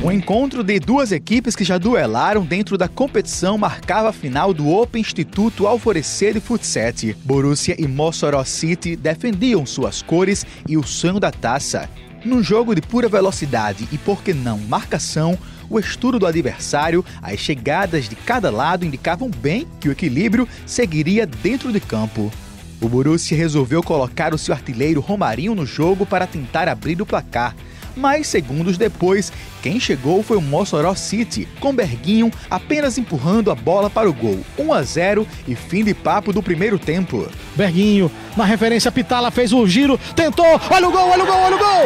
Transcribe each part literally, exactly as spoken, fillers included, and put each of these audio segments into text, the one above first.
O encontro de duas equipes que já duelaram dentro da competição marcava a final do Open Instituto Alvorecer de Futsal. Borussia e Mossoró City defendiam suas cores e o sonho da taça. Num jogo de pura velocidade e, por que não, marcação, o estudo do adversário, as chegadas de cada lado indicavam bem que o equilíbrio seguiria dentro de campo. O Borussia resolveu colocar o seu artilheiro Romarinho no jogo para tentar abrir o placar. Mas, segundos depois, quem chegou foi o Mossoró City, com Berguinho apenas empurrando a bola para o gol. um a zero e fim de papo do primeiro tempo. Berguinho, na referência Pitala, fez o giro, tentou, olha o gol, olha o gol, olha o gol!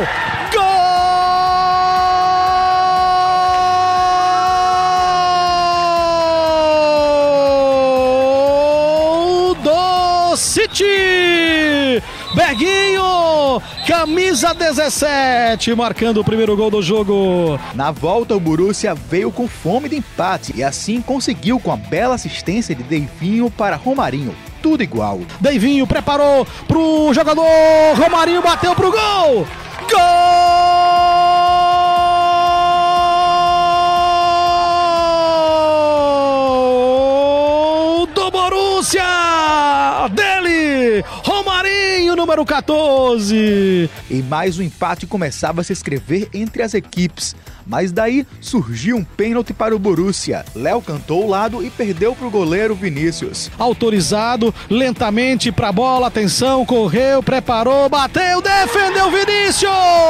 Gol do City! Berguinho, camisa dezessete, marcando o primeiro gol do jogo. Na volta, o Borussia veio com fome de empate e assim conseguiu com a bela assistência de Deivinho para Romarinho. Tudo igual. Deivinho preparou pro jogador, Romarinho bateu pro gol. Gol do Borussia! Dele, Romarinho, número quatorze. E mais um empate começava a se escrever entre as equipes. Mas daí surgiu um pênalti para o Borussia. Léo cantou o lado e perdeu para o goleiro Vinícius. Autorizado, lentamente para a bola, atenção, correu, preparou, bateu, defendeu Vinícius!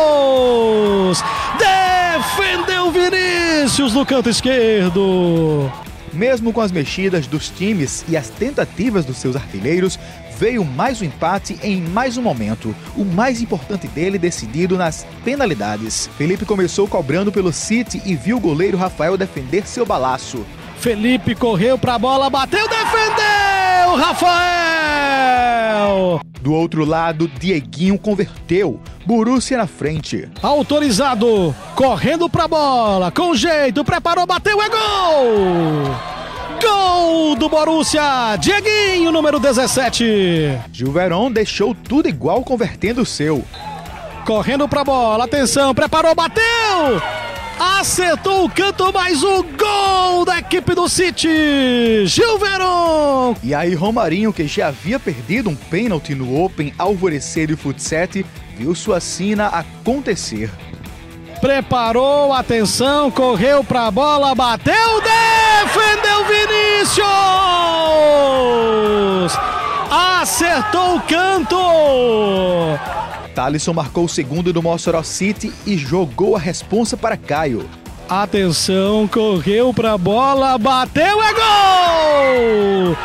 Defendeu Vinícius no canto esquerdo. Mesmo com as mexidas dos times e as tentativas dos seus artilheiros, veio mais um empate em mais um momento, o mais importante dele decidido nas penalidades. Felipe começou cobrando pelo City e viu o goleiro Rafael defender seu balaço. Felipe correu pra bola, bateu, defendeu! Rafael! Do outro lado, Dieguinho converteu. Borussia na frente. Autorizado, correndo pra bola, com jeito, preparou, bateu, é gol! Gol do Borussia, Dieguinho, número dezessete. Gilveron deixou tudo igual convertendo o seu. Correndo pra bola, atenção, preparou, bateu! Acertou o canto, mais um gol da equipe do City, Gilveron! E aí Romarinho, que já havia perdido um pênalti no Open Alvorecer de Futsal, viu sua sina acontecer. Preparou, atenção, correu pra bola, bateu, defendeu Vinícius! Acertou o canto! Thalisson marcou o segundo do Mossoró City e jogou a responsa para Caio. Atenção, correu pra bola, bateu, é gol!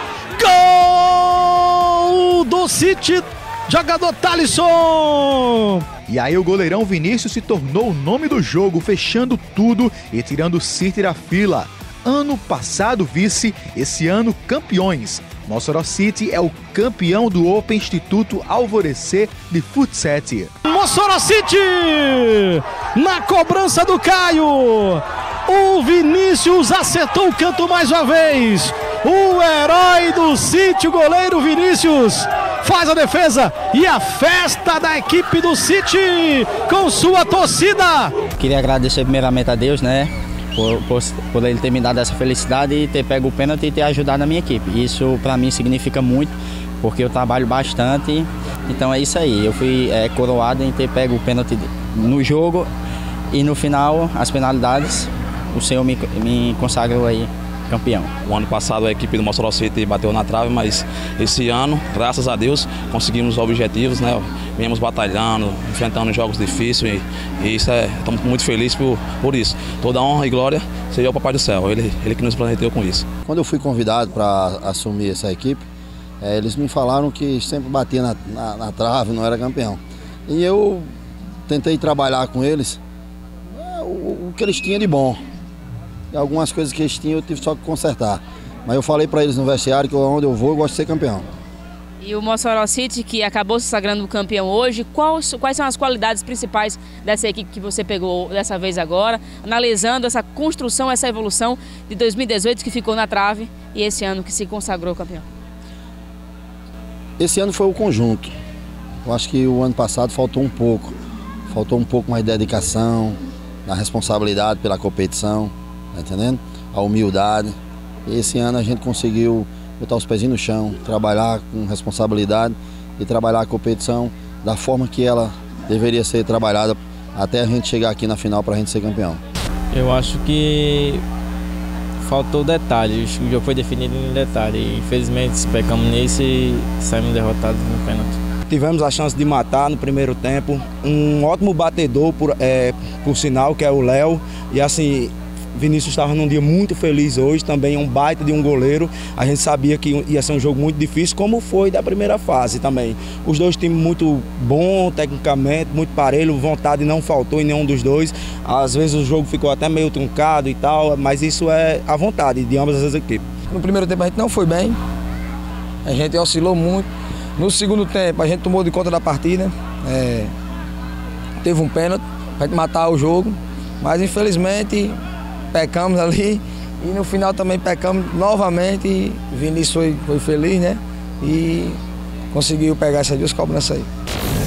Gol do City, jogador Thalisson! E aí o goleirão Vinícius se tornou o nome do jogo, fechando tudo e tirando o City da fila. Ano passado vice, esse ano campeões. Mossoró City é o campeão do Open Instituto Alvorecer de Futsal. Mossoró City, na cobrança do Caio, o Vinícius acertou o canto mais uma vez. O herói do City, o goleiro Vinícius, faz a defesa e a festa da equipe do City com sua torcida. Queria agradecer primeiramente a Deus, né? Por, por, por ele ter me dado essa felicidade e ter pego o pênalti e ter ajudado a minha equipe. Isso para mim significa muito, porque eu trabalho bastante, então é isso aí. Eu fui é, coroado em ter pego o pênalti no jogo e no final, as penalidades, o Senhor me, me consagrou aí campeão. O ano passado a equipe do Mossoró City bateu na trave, mas esse ano, graças a Deus, conseguimos os objetivos, né? Viemos batalhando, enfrentando jogos difíceis e, e isso é, estamos muito felizes por, por isso. Toda honra e glória seja ao Papai do Céu, ele, ele que nos prometeu com isso. Quando eu fui convidado para assumir essa equipe, é, eles me falaram que sempre batia na, na, na trave, não era campeão. E eu tentei trabalhar com eles é, o, o que eles tinham de bom. E algumas coisas que eles tinham eu tive só que consertar. Mas eu falei para eles no vestiário que onde eu vou eu gosto de ser campeão. E o Mossoró City, que acabou se sagrando campeão hoje, quais, quais são as qualidades principais dessa equipe que você pegou dessa vez agora, analisando essa construção, essa evolução de dois mil e dezoito que ficou na trave e esse ano que se consagrou campeão? Esse ano foi o conjunto. Eu acho que o ano passado faltou um pouco. Faltou um pouco mais de dedicação, na responsabilidade pela competição, tá entendendo? A humildade. E esse ano a gente conseguiu botar os pezinhos no chão, trabalhar com responsabilidade e trabalhar a competição da forma que ela deveria ser trabalhada até a gente chegar aqui na final para a gente ser campeão. Eu acho que faltou detalhes, o jogo foi definido em detalhe. Infelizmente pecamos nesse e saímos derrotados no pênalti. Tivemos a chance de matar no primeiro tempo, um ótimo batedor, por, é, por sinal, que é o Léo. E assim, Vinícius estava num dia muito feliz hoje, também um baita de um goleiro. A gente sabia que ia ser um jogo muito difícil, como foi da primeira fase também. Os dois times muito bom tecnicamente, muito parelho, vontade não faltou em nenhum dos dois. Às vezes o jogo ficou até meio truncado e tal, mas isso é a vontade de ambas as equipes. No primeiro tempo a gente não foi bem, a gente oscilou muito. No segundo tempo a gente tomou de conta da partida, é, teve um pênalti para gente matar o jogo, mas infelizmente pecamos ali e no final também pecamos novamente. E Vinícius foi, foi feliz, né? E conseguiu pegar essas duas cobranças aí.